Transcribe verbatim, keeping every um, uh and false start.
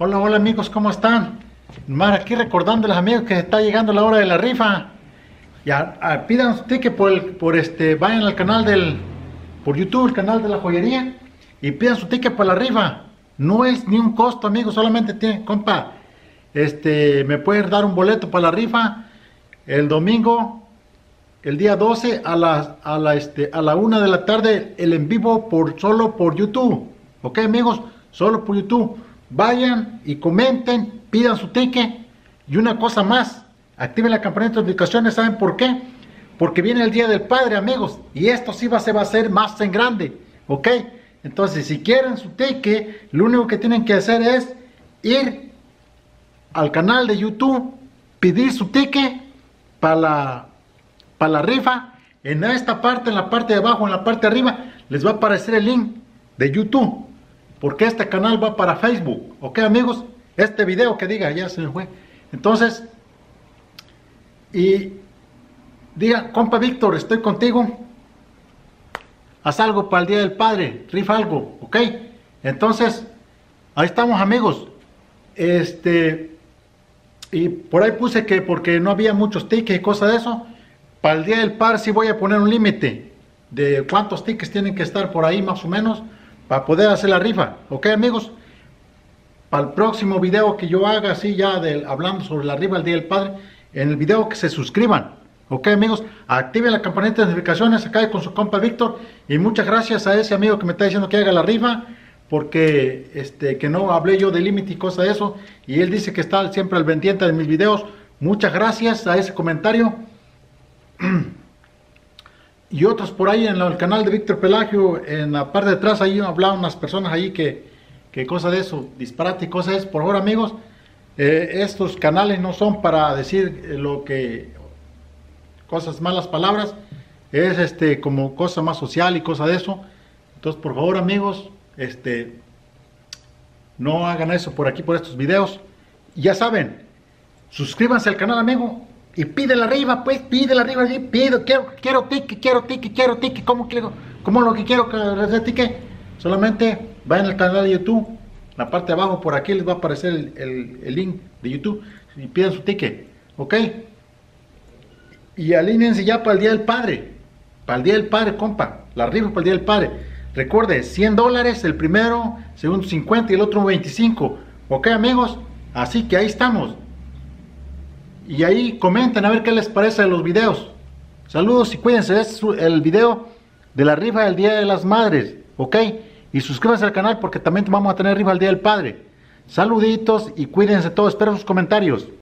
Hola, hola amigos, ¿cómo están? Mar, aquí recordándoles amigos que está llegando la hora de la rifa. Ya, ah, pidan su ticket por, el, por este, vayan al canal del, por YouTube, el canal de la joyería, y pidan su ticket por la rifa. No es ni un costo, amigos, solamente tienen, compa, este, me pueden dar un boleto para la rifa el domingo, el día doce a la, a la, este, a la una de la tarde, el en vivo por solo por YouTube. Ok, amigos, solo por YouTube. Vayan y comenten, pidan su ticket. Y una cosa más, activen la campanita de notificaciones. ¿Saben por qué? Porque viene el Día del Padre, amigos, y esto sí va, se va a hacer más en grande. Ok, entonces si quieren su ticket, lo único que tienen que hacer es ir al canal de YouTube, pedir su ticket para la, para la rifa. En esta parte, en la parte de abajo, en la parte de arriba, les va a aparecer el link de YouTube, porque este canal va para Facebook. Ok, amigos, este video que diga, ya se me fue. Entonces, y diga, compa Víctor, estoy contigo, haz algo para el Día del Padre, rifa algo, ok. Entonces, ahí estamos, amigos. Este, y por ahí puse que porque no había muchos tickets y cosas de eso, para el Día del Padre sí voy a poner un límite de cuántos tickets tienen que estar por ahí más o menos, para poder hacer la rifa. Ok, amigos, para el próximo video que yo haga así ya de, hablando sobre la rifa del Día del Padre, en el video que se suscriban. Ok, amigos, activen la campanita de notificaciones acá con su compa Víctor. Y muchas gracias a ese amigo que me está diciendo que haga la rifa, porque este que no hablé yo de límite y cosas de eso, y él dice que está siempre al pendiente de mis videos. Muchas gracias a ese comentario. Y otros por ahí en el canal de Víctor Pelagio, en la parte de atrás, ahí hablaban unas personas ahí que, que cosas de eso, disparate y cosas de eso. Por favor, amigos, eh, estos canales no son para decir lo que, cosas, malas palabras, es este como cosa más social y cosas de eso. Entonces, por favor, amigos, este, no hagan eso por aquí, por estos videos. Y ya saben, suscríbanse al canal, amigo. Y pídela arriba, pues, pídela arriba, allí, pido, quiero, quiero ticket, quiero ticket, quiero ticket, ¿cómo quiero? ¿Cómo lo que quiero que hacer ticket? Solamente vayan al canal de YouTube, la parte de abajo, por aquí les va a aparecer el, el, el link de YouTube, y pidan su ticket, ¿ok? Y alínense ya para el Día del Padre, para el Día del Padre, compa, la rifa para el Día del Padre. Recuerde, cien dólares el primero, segundo cincuenta y el otro veinticinco, ¿ok, amigos? Así que ahí estamos. Y ahí comenten a ver qué les parece de los videos. Saludos y cuídense. Este es el video de la rifa del Día de las Madres, ¿ok? Y suscríbanse al canal porque también vamos a tener rifa el Día del Padre. Saluditos y cuídense todos. Espero sus comentarios.